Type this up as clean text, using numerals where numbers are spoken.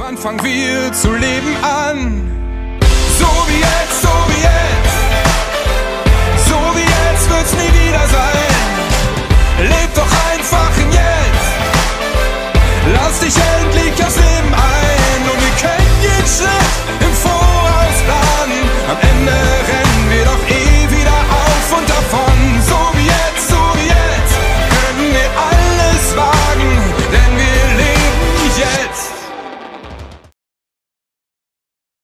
Wann fangen wir zu leben an? So wie jetzt, so wie jetzt, so wie jetzt wird's nie wieder.